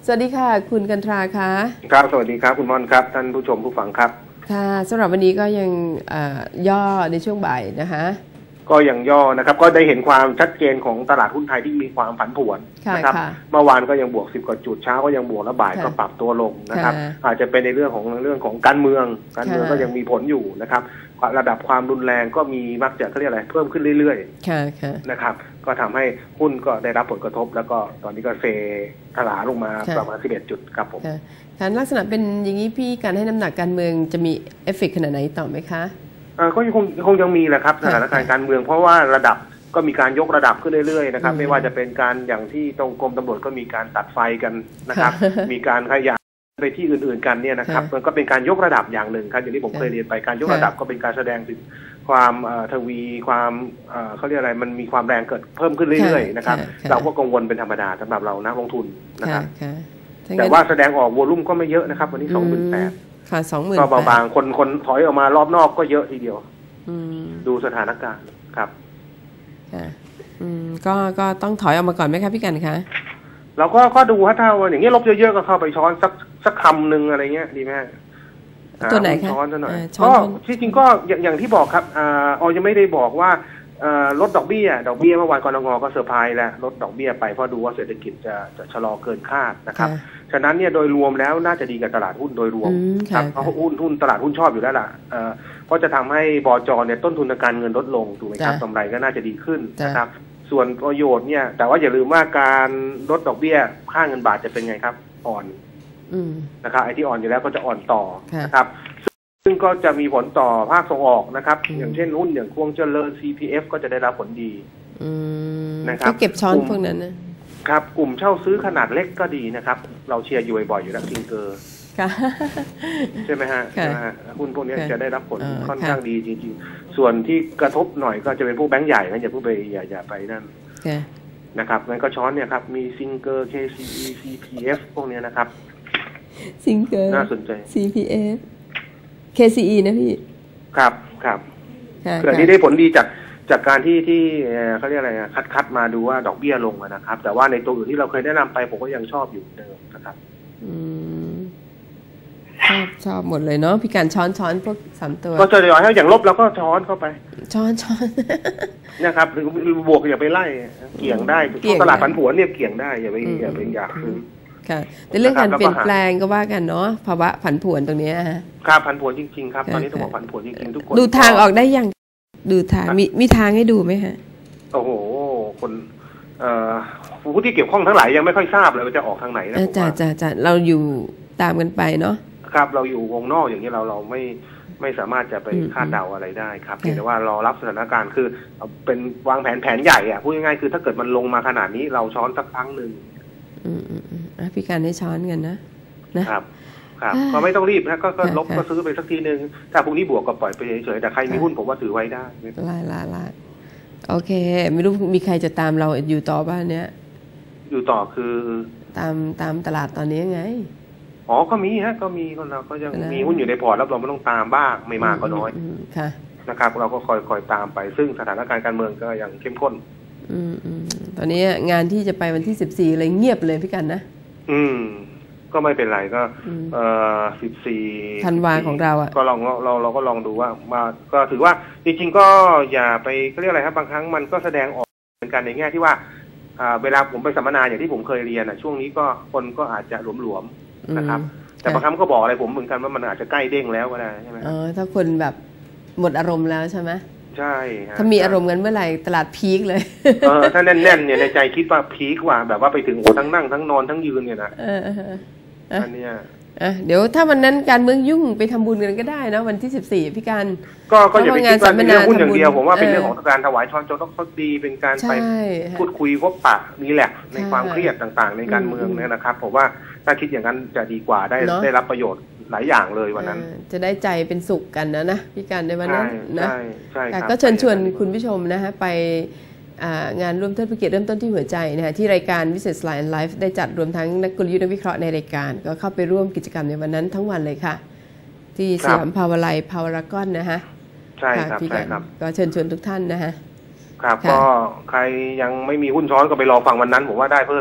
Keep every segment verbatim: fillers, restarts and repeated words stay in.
สวัสดีค่ะคุณกันตราคะครับสวัสดีครับคุณม่อนครับท่านผู้ชมผู้ฟังครับค่ะสำหรับวันนี้ก็ยังย่อในช่วงบ่ายนะคะก็ยังย่อนะครับก็ได้เห็นความชัดเจนของตลาดหุ้นไทยที่มีความผันผวนนะครับเมื่อวานก็ยังบวกสิบกว่าจุดเช้าก็ยังบวกแล้วบ่ายก็ปรับตัวลงนะครับอาจจะเป็นในเรื่องของเรื่องของการเมืองการเมืองก็ยังมีผลอยู่นะครับระดับความรุนแรงก็มีมักจะเขาเรียกอะไรเพิ่มขึ้นเรื่อยๆนะครับก็ทำให้หุ้นก็ได้รับผลกระทบแล้วก็ตอนนี้ก็เซถลาลงมาประมาณสิบเอ็ดจุดครับผมการลักษณะเป็นอย่างนี้พี่การให้น้ำหนักการเมืองจะมีเอฟเฟกต์ขนาดไหนต่อไหมคะก็คงคงยังมีแหละครับสถานการณ์การเมืองเพราะว่าระดับก็มีการยกระดับขึ้นเรื่อยๆนะครับไม่ว่าจะเป็นการอย่างที่ตรงกรมตำรวจก็มีการตัดไฟกันนะครับมีการขยายไปที่อื่นๆกันเนี่ยนะครับมันก็เป็นการยกระดับอย่างหนึ่งครับอย่างที่ผมเคยเรียนไปการยกระดับก็เป็นการแสดงถึงความทวีความเขาเรียกอะไรมันมีความแรงเกิดเพิ่มขึ้นเรื่อยๆนะครับเราก็กังวลเป็นธรรมดาสำหรับเรานักลงทุนนะครับแต่ว่าแสดงออกวอลุ่มก็ไม่เยอะนะครับวันนี้สองหมื่นแปดค่ะสองหมื่นก็บางคนคนถอยออกมารอบนอกก็เยอะทีเดียวดูสถานการณ์ครับค่ะอืมก็ก็ต้องถอยออกมาก่อนไหมครับพี่กันคะเราก็ก็ดูถ้าวันอย่างเงี้ยลบเยอะๆก็เข้าไปช้อนสักสักคำหนึ่งอะไรเงี้ยดีไหมตัวไหนคะช้อนซะหน่อยก็ที่จริงก็อย่างที่บอกครับอ่าออยังไม่ได้บอกว่าลดดอกเบี้ยดอกเบี้ยเมื่อวานกนง.ก็เซอร์ไพรส์แล้วลดดอกเบี้ยไปเพราะดูว่าเศรษฐกิจจะจะชะลอเกินคาดนะครับฉะนั้นเนี่ยโดยรวมแล้วน่าจะดีกับตลาดหุ้นโดยรวมครับเพราะหุ้นหุ้นตลาดหุ้นชอบอยู่แล้วล่ะเพราะจะทำให้บจ.เนี่ยต้นทุนทางการเงินลดลงถูกไหมครับกำไรก็น่าจะดีขึ้นนะครับส่วนประโยชน์เนี่ยแต่ว่าอย่าลืมว่าการลดดอกเบี้ยค่าเงินบาทจะเป็นไงครับอ่อนนะครับไอ้ที่อ่อนอยู่แล้วก็จะอ่อนต่อนะครับซึ่งก็จะมีผลต่อภาคส่งออกนะครับอย่างเช่นหุ้นอย่างควงเจริญ ซี พี เอฟ ก็จะได้รับผลดีนะครับก็เก็บช้อนพวกนั้นนะครับกลุ่มเช่าซื้อขนาดเล็กก็ดีนะครับเราเชียร์อยู่บ่อยๆอยู่แล้วซิงเกอร์ใช่ไหมฮะหุ้นพวกนี้จะได้รับผลค่อนข้างดีจริงๆส่วนที่กระทบหน่อยก็จะเป็นพวกแบงก์ใหญ่นะอย่าเพิ่งไปอย่าอย่าไปนั่นนะครับงั้นก็ช้อนเนี่ยครับมีซิงเกอร์ เค ซี อี ซี พี เอฟ พวกนี้นะครับซิงเกอร์น่าสนใจซี พี เอฟ เค ซี อี นะพี่ครับครับเกิดนี้ได้ผลดีจากจากการที่ที่เขาเรียกอะไรคัดคัดมาดูว่าดอกเบี้ยลงนะครับแต่ว่าในตัวอื่นที่เราเคยแนะนำไปผมก็ยังชอบอยู่เดิมนะครับอืมชอบชอบหมดเลยเนาะพี่การช้อนช้อนพวกสามตัวก็จะย่อยให้อย่างลบแล้วก็ช้อนเข้าไปช้อนช้อนนะครับหรือบวกอย่าไปไล่เกี่ยงได้ตลาดผันผวนเนี่ยเกี่ยงได้อย่าไปอย่าไปอยากซื้อค่ะแต่เรื่องการเปลี่ยนแปลงก็ว่ากันเนาะภาวะผันผวนตรงนี้ฮะครับผันผวนจริงๆครับตอนนี้ต้องบอกผันผวนจริงๆทุกคนดูทางออกได้ยังดูทางมีมีทางให้ดูไหมฮะโอ้โหคนเอ่อผู้ที่เกี่ยวข้องทั้งหลายยังไม่ค่อยทราบเลยว่าจะออกทางไหนนะจ้าจ้าจ้าเราอยู่ตามกันไปเนาะครับเราอยู่วงนอกอย่างนี้เราเราไม่ไม่สามารถจะไปคาดเดาอะไรได้ครับเพียงแต่ว่ารอรับสถานการณ์คือเป็นวางแผนแผนใหญ่อะพูดง่ายๆคือถ้าเกิดมันลงมาขนาดนี้เราช้อนสักครั้งหนึ่งอืมอืมอืมพี่การให้ช้อนกันนะนะครับครับก็ไม่ต้องรีบนะก็ก็ลบก็ซื้อไปสักทีนึงถ้าพรุ่งนี้บวกก็ปล่อยไปเฉยๆแต่ใครมีหุ้นผมว่าถือไว้ได้ลาลาลาโอเคไม่รู้มีใครจะตามเราอยู่ต่อบ้านเนี้ยอยู่ต่อคือตามตามตลาดตอนนี้ไงอ๋อก็มีฮะก็มีคนเราก็ยังมีหุ้นอยู่ในพอร์ตแล้วเราไม่ต้องตามบ้างไม่มากก็น้อยค่ะนะครับเราก็คอยคอยตามไปซึ่งสถานการณ์การเมืองก็ยังเข้มข้นอืมอืมตอนนี้งานที่จะไปวันที่สิบสี่เลยเงียบเลยพี่กันนะอืมก็ไม่เป็นไรก็เอ่อสิบสี่ธันวาของเราอ่ะก็ลองเราเราก็ลองดูว่ามาก็ถือว่าจริงๆก็อย่าไปเขาเรียกอะไรครับบางครั้งมันก็แสดงออกเป็นการในแง่ที่ว่าอ่าเวลาผมไปสัมมนาอย่างที่ผมเคยเรียนอ่ะช่วงนี้ก็คนก็อาจจะหลวมๆนะครับแต่บางครั้งก็บอกอะไรผมเหมือนกันว่ามันอาจจะใกล้เด้งแล้วก็ได้ใช่ไหมเออถ้าคนแบบหมดอารมณ์แล้วใช่ไหมใช่ถ้ามีอารมณ์กันเมื่อไหร่ตลาดพีคเลยเออถ้าแน่นๆเนี่ยในใจคิดว่าพีคกว่าแบบว่าไปถึงโอ้ทั้งนั่งทั้งนอนทั้งยืนเนี่ยนะเอออันนี้อ่ะเดี๋ยวถ้าวันนั้นการเมืองยุ่งไปทำบุญกันก็ได้นะวันที่สิบสี่พี่การก็ก็อย่าไปคิดว่าเป็นเรื่องหุ้นอย่างเดียวผมว่าเป็นเรื่องของการถวายช้อนโจ๊กต้องดีเป็นการไปพูดคุยพบปะมีแหละในความเครียดต่างๆในการเมืองเนี่ยนะครับผมว่าถ้าคิดอย่างนั้นจะดีกว่าได้ได้รับประโยชน์หลายอย่างเลยวันนั้นจะได้ใจเป็นสุขกันนะนะพี่การในวันนั้นนะใช่ใช่ครับก็เชิญชวนคุณผู้ชมนะฮะไปงานร่วมเทิดพระเกียรติเริ่มต้นที่หัวใจนะฮะที่รายการ Business Line Live ได้จัดรวมทั้งนักกลยุทธ์นักวิเคราะห์ในรายการก็เข้าไปร่วมกิจกรรมในวันนั้นทั้งวันเลยค่ะที่สยามภาวไลพาวรากอนนะฮะใช่ครับใช่ครับก็เชิญชวนทุกท่านนะฮะครับก็ใครยังไม่มีหุ้นช้อนก็ไปรอฟังวันนั้นผมว่าได้เพิ่ม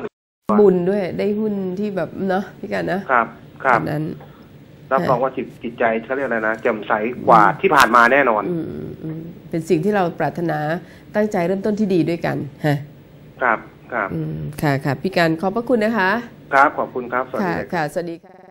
บุญด้วยได้หุ้นที่แบบเนาะพี่กันนะครับครับนั้นรับรองว่าจิตจิตใจเขาเรียกอะไรนะแจ่มใสกว่าที่ผ่านมาแน่นอนอืมอืมเป็นสิ่งที่เราปรารถนาตั้งใจเริ่มต้นที่ดีด้วยกันฮะครับครับอืมค่ะค่ะพี่กันขอบพระคุณนะคะครับขอบคุณครับสวัสดีค่ะสวัสดีค่ะ